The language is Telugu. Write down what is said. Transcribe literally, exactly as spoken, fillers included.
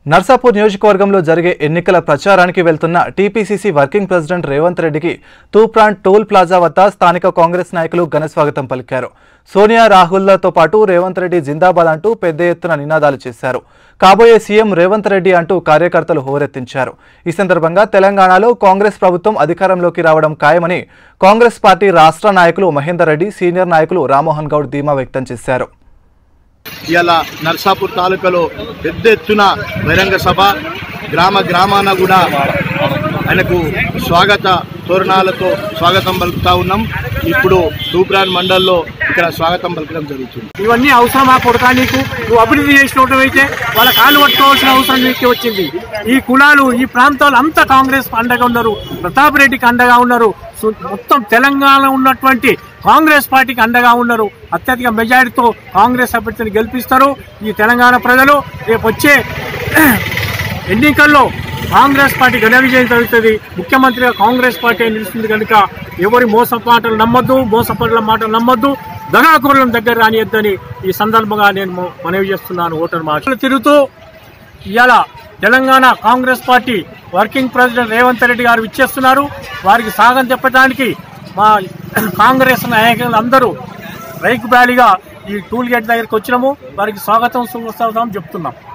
నర్సాపూర్ నియోజకవర్గంలో జరిగే ఎన్నికల ప్రచారానికి వెళ్తున్న టీపీసీసీ వర్కింగ్ ప్రెసిడెంట్ రేవంత్ రెడ్డికి తూప్రాన్ టోల్ ప్లాజా వద్ద స్థానిక కాంగ్రెస్ నాయకులు ఘన స్వాగతం పలికారు. సోనియా రాహుల్లతో పాటు రేవంత్ రెడ్డి జిందాబాద్ అంటూ పెద్ద ఎత్తున నినాదాలు చేశారు. కాబోయే సీఎం రేవంత్ రెడ్డి అంటూ కార్యకర్తలు హోరెత్తించారు. ఈ సందర్భంగా తెలంగాణలో కాంగ్రెస్ ప్రభుత్వం అధికారంలోకి రావడం ఖాయమని కాంగ్రెస్ పార్టీ రాష్ట్ర నాయకులు మహేందర్ రెడ్డి, సీనియర్ నాయకులు రామ్మోహన్ గౌడ్ ధీమా వ్యక్తం చేశారు. ఇలా నర్సాపూర్ తాలూకాలో పెద్ద ఎత్తున బహిరంగ సభ, గ్రామ గ్రామాన కూడా ఆయనకు స్వాగత తోరణాలతో స్వాగతం పలుకుతా ఉన్నాం. ఇప్పుడు తూప్రాన్ మండల్లో ఇక్కడ స్వాగతం పలకడం జరుగుతుంది. ఇవన్నీ అవసరమా కొడతా? నీకు నువ్వు అభివృద్ధి చేసినట్టు అయితే వాళ్ళ కాళ్ళు పట్టుకోవాల్సిన అవసరం నీకు వచ్చింది. ఈ కులాలు ఈ ప్రాంతాలు అంతా కాంగ్రెస్ అండగా ఉన్నారు, ప్రతాప్ రెడ్డికి అండగా ఉన్నారు, మొత్తం తెలంగాణ ఉన్నటువంటి కాంగ్రెస్ పార్టీకి అండగా ఉన్నారు. అత్యధిక మెజారిటీతో కాంగ్రెస్ అభ్యర్థిని గెలిపిస్తారు ఈ తెలంగాణ ప్రజలు. రేపు వచ్చే ఎన్నికల్లో కాంగ్రెస్ పార్టీ ఘన విజయం జరుగుతుంది. ముఖ్యమంత్రిగా కాంగ్రెస్ పార్టీ నిలుస్తుంది కనుక ఎవరి మోసపాటలు నమ్మొద్దు, మోసపట్ల మాటలు నమ్మొద్దు, దగాకురులను దగ్గర రానియద్దని ఈ సందర్భంగా నేను మనవి చేస్తున్నాను. ఓటర్ మాటలు తిరుగుతూ ఇవాళ Telangana Congress party working president Revanth Reddy గారు ఇచ్చేస్తున్నారు. వారికి సాగం చెప్పడానికి మా కాంగ్రెస్ నాయకులు అందరూ రైక్ బ్యాలీగా ఈ టూల్ గేట్ దగ్గరికి వచ్చినాము. వారికి స్వాగతం సుస్వాగతం చెప్తున్నాం.